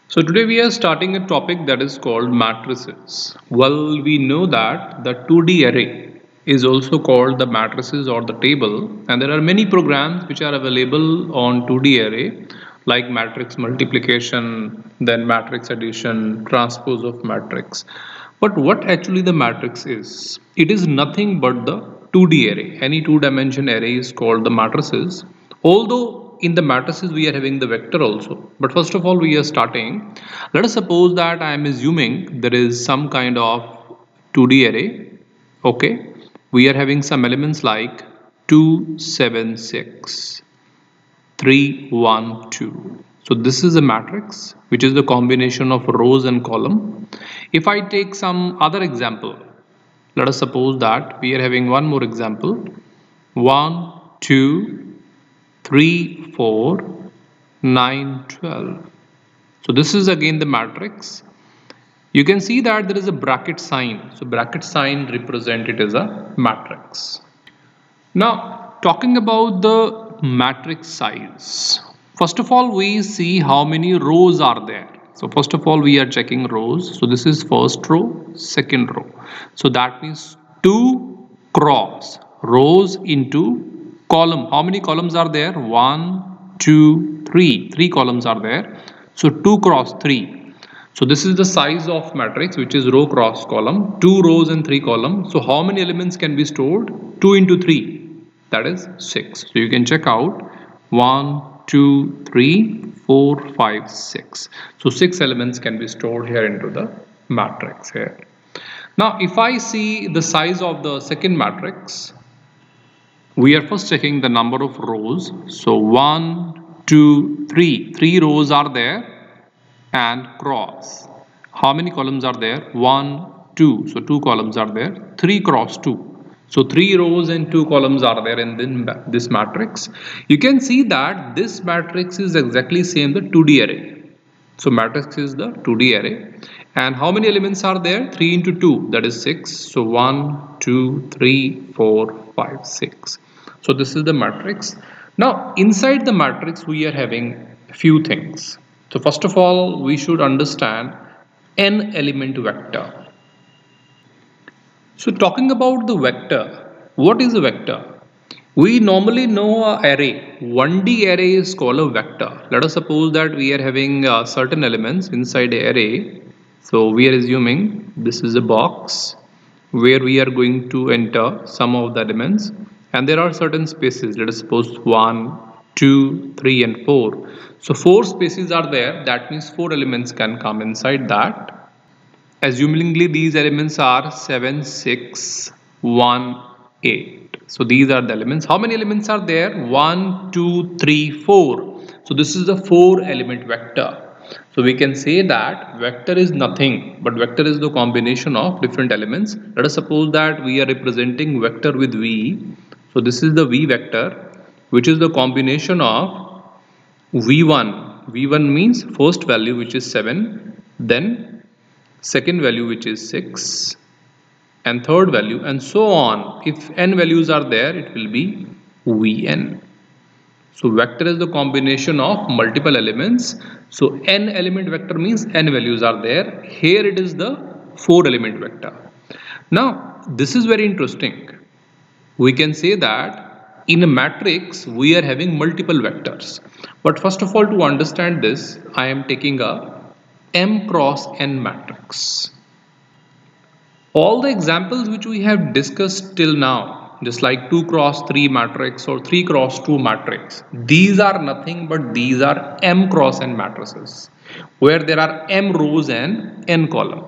So today we are starting a topic that is called matrices. Well, we know that the 2D array is also called the matrices or the table, and there are many programs which are available on 2D array like matrix multiplication, then matrix addition, transpose of matrix. But what actually the matrix is? It is nothing but the 2D array. Any two-dimension array is called the matrices. Although in the matrices we are having the vector also, but first of all we are starting. Let us suppose that I am assuming there is some kind of 2D array. Okay, we are having some elements like 2, 7, 6, 3, 1, 2. So this is a matrix which is the combination of rows and column. If I take some other example, let us suppose that we are having one more example: 1, 2, 3, 4, 9, 12. So this is again the matrix. You can see that there is a bracket sign. So bracket sign represent it as a matrix. Now talking about the matrix size. First of all, we see how many rows are there. So first of all, we are checking rows. So this is first row, second row. So that means 2 cross rows into column. How many columns are there? 1, 2, 3. 3 columns are there. So 2 cross 3. So this is the size of matrix, which is row cross column. 2 rows and 3 columns. So how many elements can be stored? 2 into 3. That is 6. So you can check out 1, 2, 3, 4, 5, 6. So 6 elements can be stored here into the matrix here. Now if I see the size of the second matrix, we are first checking the number of rows. So 1, 2, 3. 3 rows are there and cross. How many columns are there? 1, 2. So 2 columns are there. 3 cross 2. So 3 rows and 2 columns are there in this matrix. You can see that this matrix is exactly same the 2D array. So matrix is the 2D array. And how many elements are there? 3 into 2, that is 6. So 1, 2, 3, 4, 5, 6. So this is the matrix. Now inside the matrix we are having a few things. So first of all, we should understand n element vector. So talking about the vector, what is a vector? We normally know an array. 1D array is called a vector. Let us suppose that we are having certain elements inside the array. So we are assuming this is a box where we are going to enter some of the elements, and there are certain spaces. Let us suppose 1, 2, 3 and 4. So 4 spaces are there. That means 4 elements can come inside that. Assumingly these elements are 7, 6, 1, 8. So these are the elements. How many elements are there? 1, 2, 3, 4. So this is the 4 element vector. So we can say that vector is nothing but vector is the combination of different elements. Let us suppose that we are representing vector with V. So this is the V vector, which is the combination of V1. V1 means first value, which is 7, then second value, which is 6, and third value, and so on. If n values are there, it will be Vn. So vector is the combination of multiple elements. So n element vector means n values are there. Here it is the 4 element vector. Now this is very interesting. We can say that in a matrix we are having multiple vectors. But first of all, to understand this, I am taking a M cross n matrix. All the examples which we have discussed till now, just like 2 cross 3 matrix or 3 cross 2 matrix, these are nothing but these are M cross n matrices, where there are M rows and n column.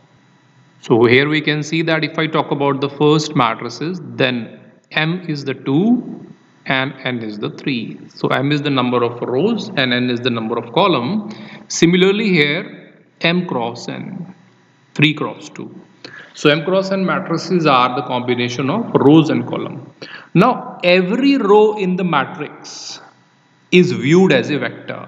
So here we can see that if I talk about the first matrices, then M is the 2 and n is the 3. So m is the number of rows and n is the number of column. Similarly here, m cross n, 3 cross 2. So m cross n matrices are the combination of rows and column. Now every row in the matrix is viewed as a vector.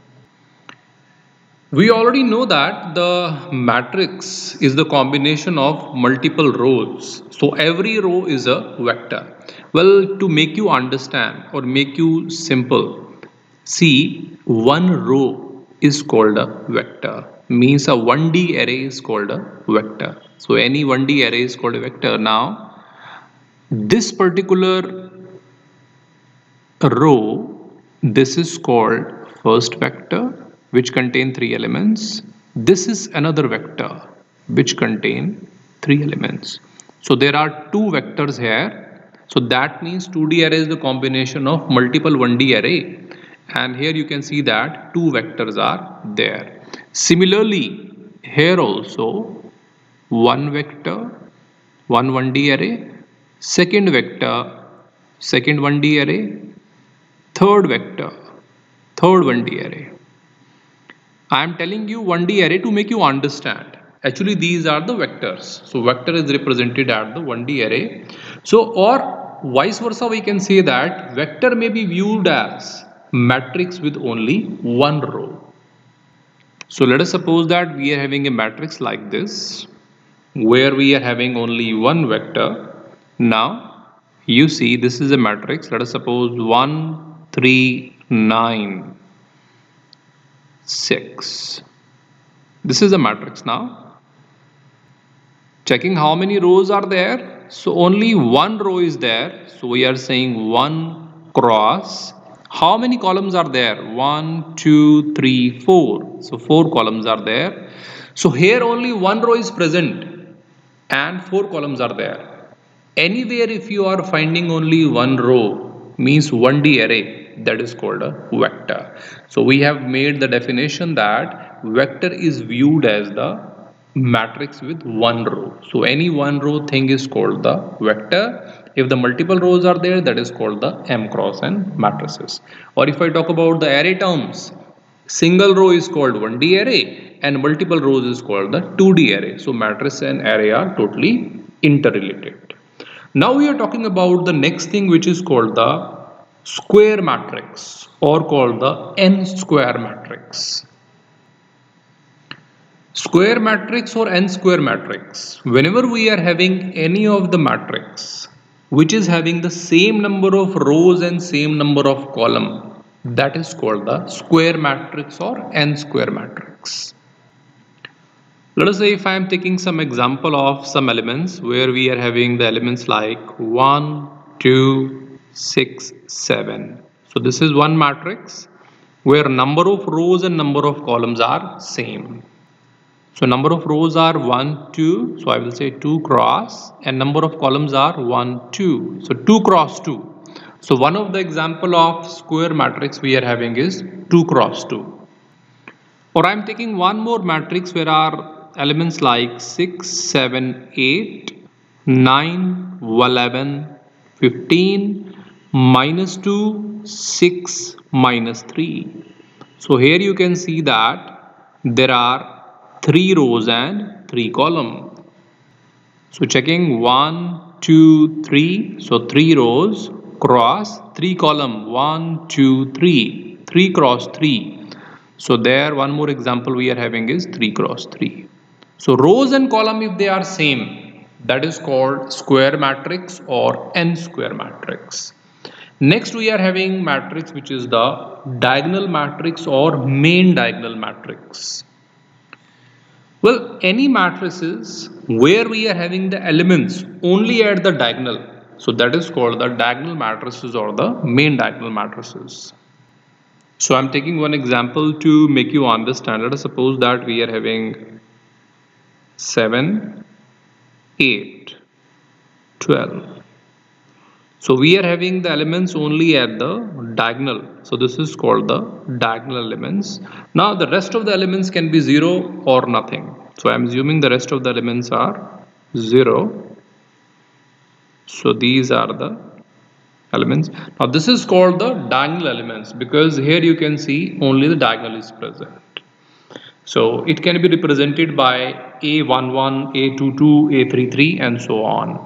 We already know that the matrix is the combination of multiple rows. So every row is a vector. Well, to make you understand or make you simple, see, one row is called a vector. Means a 1D array is called a vector. So any 1D array is called a vector. Now this particular row, this is called first vector, which contain 3 elements. This is another vector which contain 3 elements. So there are 2 vectors here. So that means 2D array is the combination of multiple 1D array, and here you can see that 2 vectors are there. Similarly, here also one vector, one 1D array, second vector, second 1D array, third vector, third 1D array. I am telling you 1D array to make you understand. Actually, these are the vectors. So vector is represented at the 1D array. So, or vice versa, we can say that vector may be viewed as matrix with only one row. So let us suppose that we are having a matrix like this, where we are having only one vector. Now you see this is a matrix. Let us suppose 1, 3, 9, 6. This is a matrix. Now checking how many rows are there. So only one row is there. So we are saying 1 cross. How many columns are there? 1, 2, 3, 4. So 4 columns are there. So here only one row is present and 4 columns are there. Anywhere if you are finding only one row, means 1D array, that is called a vector. So we have made the definition that vector is viewed as the matrix with one row. So any one row thing is called the vector. If the multiple rows are there, that is called the M cross N matrices. Or if I talk about the array terms, single row is called 1D array and multiple rows is called the 2D array. So matrix and array are totally interrelated. Now we are talking about the next thing, which is called the square matrix or called the n square matrix. Square matrix or n square matrix, whenever we are having any of the matrix which is having the same number of rows and same number of column, that is called the square matrix or n square matrix. Let us say if I am taking some example of some elements where we are having the elements like 1, 2, 6, 7. So this is one matrix where number of rows and number of columns are same. So number of rows are 1, 2. So I will say 2 cross, and number of columns are 1, 2. So 2 cross 2. So one of the example of square matrix we are having is 2 cross 2. Or I am taking one more matrix where are elements like 6, 7, 8, 9, 11, 15, minus 2, 6, minus 3. So here you can see that there are 3 rows and 3 columns. So checking 1, 2, 3. So 3 rows cross 3 column. 1, 2, 3. 3 cross 3. So there one more example we are having is 3 cross 3. So rows and column, if they are same, that is called square matrix or n square matrix. Next we are having matrix which is the diagonal matrix or main diagonal matrix. Well, any matrices where we are having the elements only at the diagonal, so that is called the diagonal matrices or the main diagonal matrices. So I'm taking one example to make you understand. Let us suppose that we are having 7, 8, 12. So we are having the elements only at the diagonal. So this is called the diagonal elements. Now the rest of the elements can be 0 or nothing. So I am assuming the rest of the elements are 0. So these are the elements. Now this is called the diagonal elements because here you can see only the diagonal is present. So it can be represented by A11, A22, A33 and so on.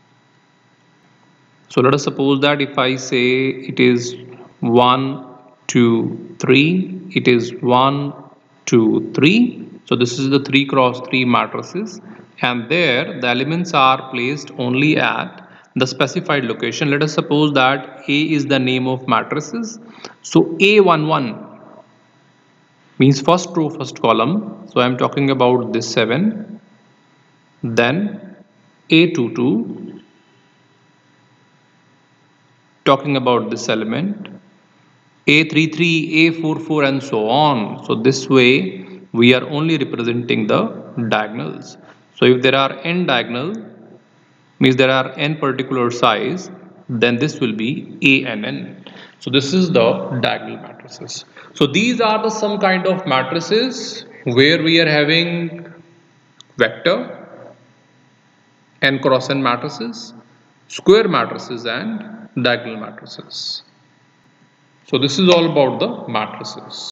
So let us suppose that if I say it is 1, 2, 3, it is 1, 2, 3. So this is the 3 cross 3 matrices, and there the elements are placed only at the specified location. Let us suppose that A is the name of matrices. So A11 means first row, first column. So I am talking about this 7, then A22, talking about this element, A33, A44 and so on. So this way we are only representing the diagonals. So if there are n diagonal, means there are n particular size, then this will be A and n. So this is the diagonal matrices. So these are the some kind of matrices where we are having vector, n cross n matrices, square matrices and diagonal matrices. So this is all about the matrices.